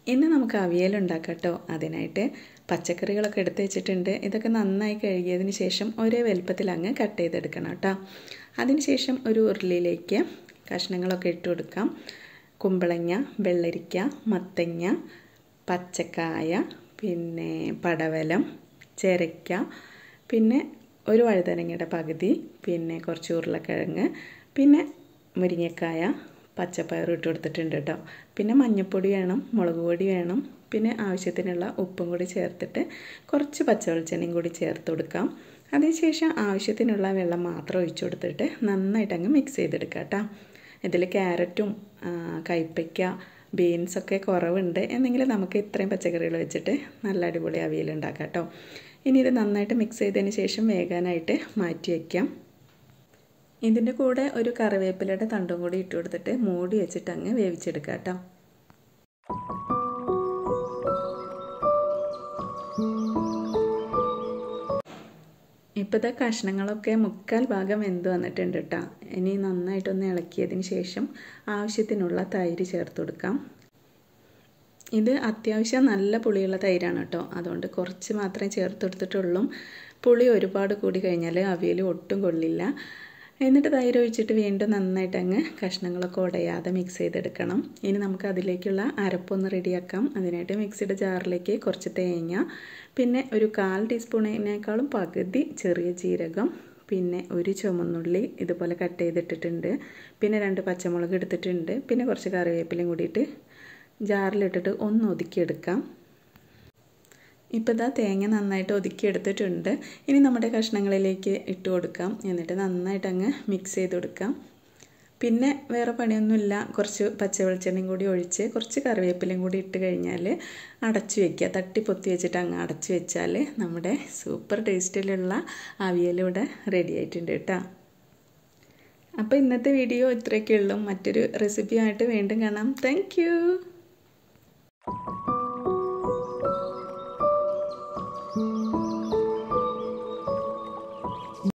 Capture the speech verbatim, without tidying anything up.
ഇന്ന് നമുക്ക് അവിയൽ ഉണ്ടാക്കാം കേട്ടോ. അതിനായിട്ട് പച്ചക്കറികളൊക്കെ എടുത്ത് വെച്ചിട്ടുണ്ട്. ഇതൊക്കെ നന്നായി കഴുകിയതിന് ശേഷം ഒരേ വലുപ്പത്തിൽ അങ്ങ് കട്ട് ചെയ്തെടുക്കണം കേട്ടോ. അതിനുശേഷം ഒരു ഉരുളിയിലേക്ക് കഷ്ണങ്ങളൊക്കെ ഇട്ട് കൊടുക്കാം. കുമ്പളങ്ങ, വെള്ളരിക്ക, മത്തങ്ങ, പച്ചക്കായ, പിന്നെ പടവലം, ചിരയ്ക്ക, പിന്നെ ഒരു വഴുതനങ്ങയുടെ പകുതി, പിന്നെ കുറച്ച് ഉരുളക്കിഴങ്ങ്, പിന്നെ മുരിങ്ങക്കായ, പച്ചപ്പയർ ഇട്ട് കൊടുത്തിട്ടുണ്ട് കേട്ടോ. പിന്നെ മഞ്ഞൾപ്പൊടി വേണം, മുളക് പൊടി വേണം, പിന്നെ ആവശ്യത്തിനുള്ള ഉപ്പും കൂടി ചേർത്തിട്ട് കുറച്ച് പച്ചവെളിച്ചെണ്ണയും കൂടി ചേർത്ത് കൊടുക്കാം. അതിനുശേഷം ആവശ്യത്തിനുള്ള വെള്ളം മാത്രം ഒഴിച്ചു കൊടുത്തിട്ട് നന്നായിട്ട് അങ്ങ് മിക്സ് ചെയ്തെടുക്കാം കേട്ടോ. ഇതിൽ ക്യാരറ്റും കൈപ്പയ്ക്ക, ബീൻസൊക്കെ കുറവുണ്ട് എന്നെങ്കിൽ നമുക്ക് ഇത്രയും പച്ചക്കറികൾ വെച്ചിട്ട് നല്ല അടിപൊളി അവിയൽ ഉണ്ടാക്കാം കേട്ടോ. ഇനി ഇത് നന്നായിട്ട് മിക്സ് ചെയ്തതിന് ശേഷം വേകാനായിട്ട് മാറ്റി വയ്ക്കാം. ഇതിൻ്റെ കൂടെ ഒരു കറിവേപ്പിലയുടെ തണ്ടും കൂടി ഇട്ട് കൊടുത്തിട്ട് മൂടി വെച്ചിട്ട് അങ്ങ് വേവിച്ചെടുക്കാം കേട്ടോ. ഇപ്പോൾ ഇതാ കഷ്ണങ്ങളൊക്കെ മുക്കാൽ ഭാഗം വെന്ത് വന്നിട്ടുണ്ട് കേട്ടോ. ഇനി നന്നായിട്ടൊന്ന് ഇളക്കിയതിന് ശേഷം ആവശ്യത്തിനുള്ള തൈര് ചേർത്ത് കൊടുക്കാം. ഇത് അത്യാവശ്യം നല്ല പുളിയുള്ള തൈരാണ് കേട്ടോ. അതുകൊണ്ട് കുറച്ച് മാത്രമേ ചേർത്ത് കൊടുത്തിട്ടുള്ളൂ. പുളി ഒരുപാട് കൂടി കഴിഞ്ഞാൽ അവിയൽ ഒട്ടും കൊള്ളില്ല. എന്നിട്ട് തൈര് ഒഴിച്ചിട്ട് വീണ്ടും നന്നായിട്ട് അങ്ങ് കഷ്ണങ്ങളൊക്കെ ഉടയാതെ മിക്സ് ചെയ്തെടുക്കണം. ഇനി നമുക്ക് അതിലേക്കുള്ള അരപ്പൊന്ന് റെഡിയാക്കാം. അതിനായിട്ട് മിക്സിയുടെ ജാറിലേക്ക് കുറച്ച് തേങ്ങ, പിന്നെ ഒരു കാൽ ടീസ്പൂണിനേക്കാളും പകുതി ചെറിയ ജീരകം, പിന്നെ ഒരു ചുവന്നുള്ളി ഇതുപോലെ കട്ട് ചെയ്തിട്ടിട്ടുണ്ട്, പിന്നെ രണ്ട് പച്ചമുളക് എടുത്തിട്ടുണ്ട്, പിന്നെ കുറച്ച് കറിവേപ്പിലയും കൂടിയിട്ട് ജാറിലിട്ടിട്ട് ഒന്ന് ഒതുക്കിയെടുക്കാം. ഇപ്പോൾ ഇതാ തേങ്ങ നന്നായിട്ട് ഒതുക്കിയെടുത്തിട്ടുണ്ട്. ഇനി നമ്മുടെ കഷ്ണങ്ങളിലേക്ക് ഇട്ട് കൊടുക്കാം. എന്നിട്ട് നന്നായിട്ട് അങ്ങ് മിക്സ് ചെയ്ത് കൊടുക്കാം. പിന്നെ വേറെ പണിയൊന്നുമില്ല. കുറച്ച് പച്ച വെളിച്ചെണ്ണയും കൂടി ഒഴിച്ച് കുറച്ച് കറിവേപ്പിലയും കൂടി ഇട്ട് കഴിഞ്ഞാൽ അടച്ചു വയ്ക്കുക. തട്ടി പൊത്തി വെച്ചിട്ട് അങ്ങ് അടച്ചു വെച്ചാൽ നമ്മുടെ സൂപ്പർ ടേസ്റ്റിലുള്ള അവിയലിവിടെ റെഡി ആയിട്ടുണ്ട് കേട്ടോ. അപ്പോൾ ഇന്നത്തെ വീഡിയോ ഇത്രയൊക്കെ ഉള്ളൂ. മറ്റൊരു റെസിപ്പിയായിട്ട് വീണ്ടും കാണാം. Thank U.